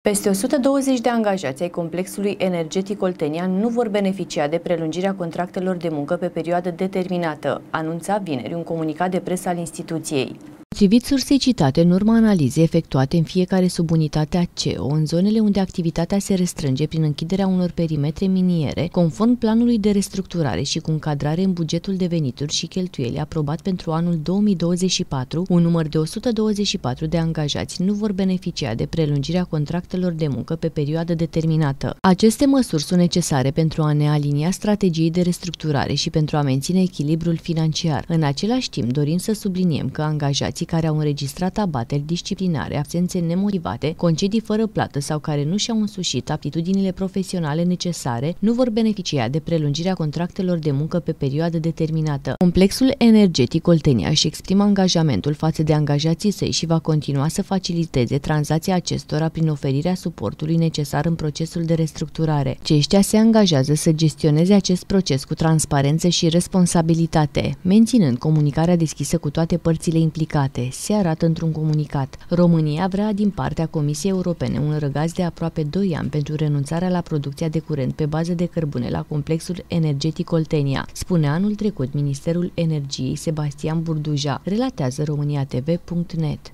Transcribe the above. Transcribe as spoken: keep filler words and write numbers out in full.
Peste o sută douăzeci de angajați ai complexului energetic Oltenia nu vor beneficia de prelungirea contractelor de muncă pe perioadă determinată, anunța vineri un comunicat de presă al instituției. Potrivit sursei citate, în urma analizei efectuate în fiecare subunitate a C E O, în zonele unde activitatea se restrânge prin închiderea unor perimetre miniere, conform planului de restructurare și cu încadrare în bugetul de venituri și cheltuieli aprobat pentru anul două mii douăzeci și patru, un număr de o sută douăzeci și patru de angajați nu vor beneficia de prelungirea contractelor de muncă pe perioadă determinată. Aceste măsuri sunt necesare pentru a ne alinia strategiei de restructurare și pentru a menține echilibrul financiar. În același timp, dorim să subliniem că angajații care au înregistrat abateri disciplinare, absențe nemotivate, concedii fără plată sau care nu și-au însușit aptitudinile profesionale necesare, nu vor beneficia de prelungirea contractelor de muncă pe perioadă determinată. Complexul energetic Oltenia își exprimă angajamentul față de angajații săi și va continua să faciliteze tranzacția acestora prin oferirea suportului necesar în procesul de restructurare. Aceștia se angajează să gestioneze acest proces cu transparență și responsabilitate, menținând comunicarea deschisă cu toate părțile implicate. Se arată într-un comunicat. România vrea din partea Comisiei Europene un răgaz de aproape doi ani pentru renunțarea la producția de curent pe bază de cărbune la complexul energetic Oltenia, spune anul trecut Ministerul Energiei Sebastian Burduja, relatează românia t v punct net.